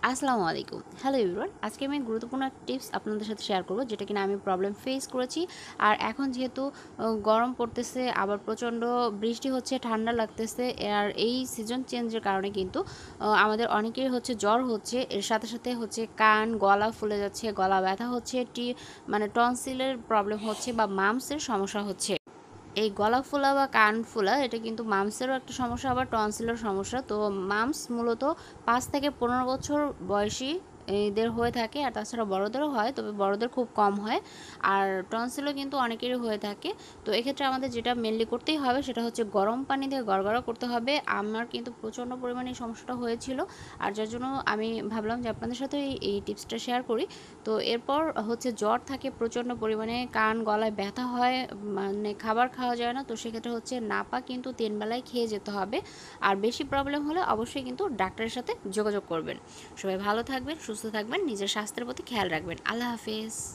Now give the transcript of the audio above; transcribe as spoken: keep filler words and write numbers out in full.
আসসালামু আলাইকুম। Hello everyone. আজকে আমি গুরুত্বপূর্ণ একটা টিপস আপনাদের সাথে শেয়ার করব, যেটা কিনা আমি প্রবলেম ফেস করেছি। আর এখন যেহেতু আ গরম পড়তেছে, আবার প্রচণ্ড বৃষ্টি হচ্ছে, ঠান্ডা লাগতেছে। আর এই সিজন চেঞ্জের কারণে কিন্তু আ আমাদের অনেকেরই হচ্ছে জ্বর হচ্ছে। এর সাথে, সাথে হচ্ছে কান, গলা ফুলে যাচ্ছে, গলা ব্যথা হচ্ছে, টি মানে টনসিলের প্রবলেম হচ্ছে বা মাম্পসের সমস্যা হচ্ছে। এই গলা ফোলা বা কান ফোলা এটা কিন্তু মামসেরও একটা সমস্যা, আবার টনসিলের সমস্যা। তো মামস মূলত পাঁচ থেকে পনেরো বছর বয়সী এদের হয়ে থাকে, আর তাছাড়া বড়দেরও হয়, তবে বড়দের খুব কম হয়। আর টনসিলও কিন্তু অনেকেরই হয়ে থাকে। তো এক্ষেত্রে আমাদের যেটা মেনলি করতেই হবে সেটা হচ্ছে গরম পানি দিয়ে গড়গড়া করতে হবে। আমার কিন্তু প্রচণ্ড পরিমাণে এই সমস্যাটা হয়েছিল, আর যার জন্য আমি ভাবলাম যে আপনাদের সাথে এই এই টিপসটা শেয়ার করি। তো এরপর হচ্ছে জ্বর থাকে প্রচণ্ড পরিমাণে, কান গলায় ব্যথা হয়, মানে খাবার খাওয়া যায় না। তো সেক্ষেত্রে হচ্ছে নাপা কিন্তু তিন বেলায় খেয়ে যেতে হবে। আর বেশি প্রবলেম হলে অবশ্যই কিন্তু ডাক্তারের সাথে যোগাযোগ করবেন। সবাই ভালো থাকবেন, সুস্থ থাকবেন, নিজের স্বাস্থ্যের প্রতি খেয়াল রাখবেন। আল্লাহ হাফেজ।